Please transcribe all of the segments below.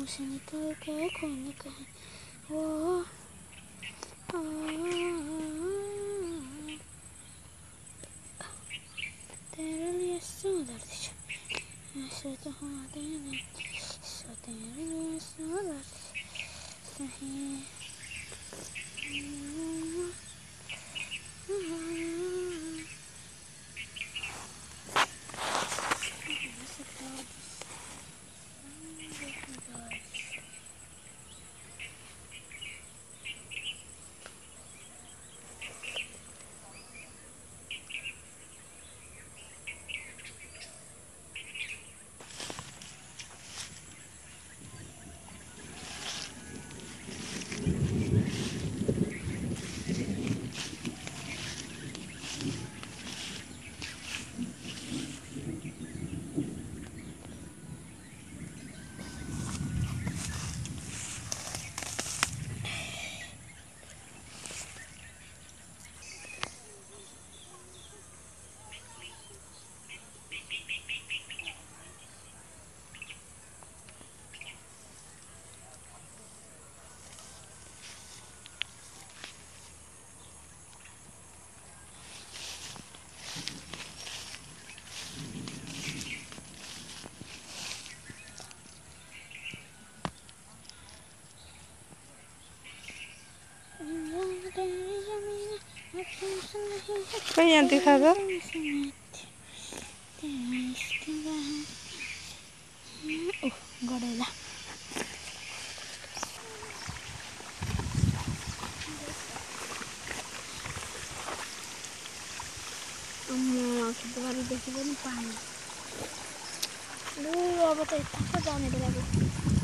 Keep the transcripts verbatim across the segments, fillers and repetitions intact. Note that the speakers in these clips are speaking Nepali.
निकल के खोने कहीं वो तेरे लिए सो दर्द ऐसे तो होते नहीं सो तेरे लिए सो दर्द सही खै यहाँ देखा त गडेला खेतबारीदेखि पनि पानी लु अब त यता पो जाने बेला भयो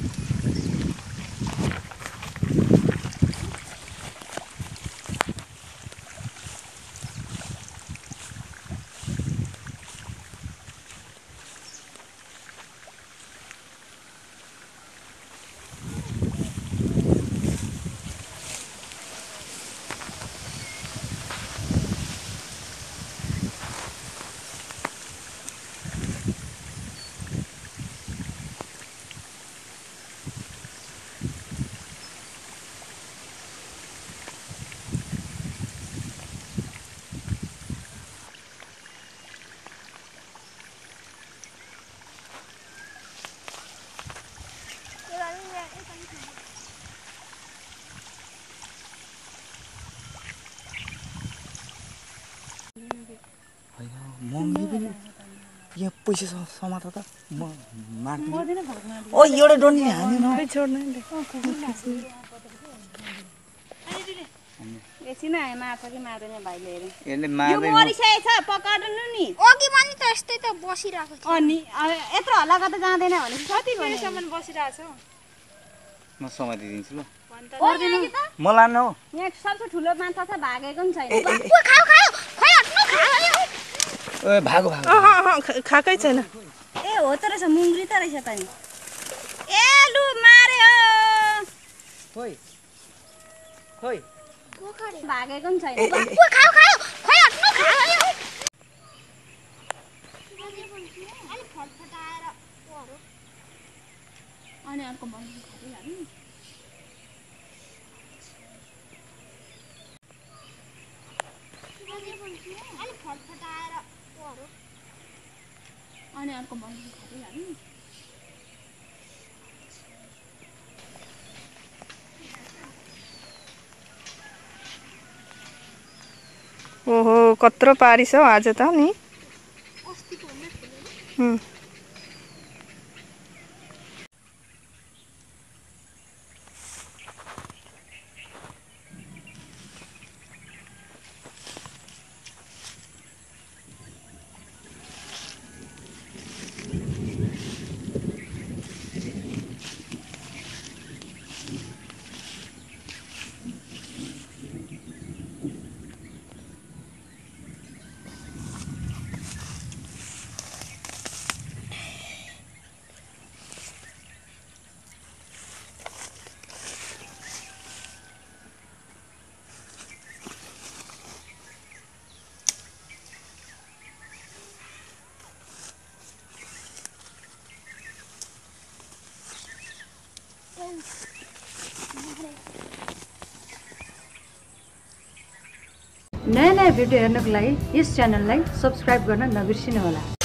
महँगी पनि यहाँ पैसा समात त म मार्दिन ओ एउटा डन्डी हान्दिन खै छोड्नु नि एकछिन मार्छ कि मार्दैन भाइले हेरे यसले यो मार्दैन मरिसकेको छ पकाउनु नि अघि पनि त यस्तै त बसिरहेको थियो अनि यत्रो हल्ला गर्दा जाँदैन भने कति बेरसम्म बसिरहेछ म समातिदिन्छु ल पर्दैन कि त म लान्न हो यहाँ सबसे ठुलो माछा छ भागेको पनि छैन ओ खाऊ खाऊ खै हट्नु खाऊ ए भागो भागो अह अह खाकै छैन ए हो त रहेछ मुङ्ग्री त रहेछ त नि ए लु मार्यो खोइ खोइ भागेको पनि छैन ओ खाऊ खाऊ खै हट्नु खाऊ अलि फटफटाएर ओहरो अनि अर्को बन्दी खाइहाल्नु अलि फटफटाएर ओहरो अनि अर्को बन्दी खाइहाल्नु ओहो कत्रो पारिस हौ आज त नि हुँ नयाँ नयाँ भिडियो हेर्नको लागि यस च्यानललाई सब्स्क्राइब गर्न नबिर्सिनुहोला।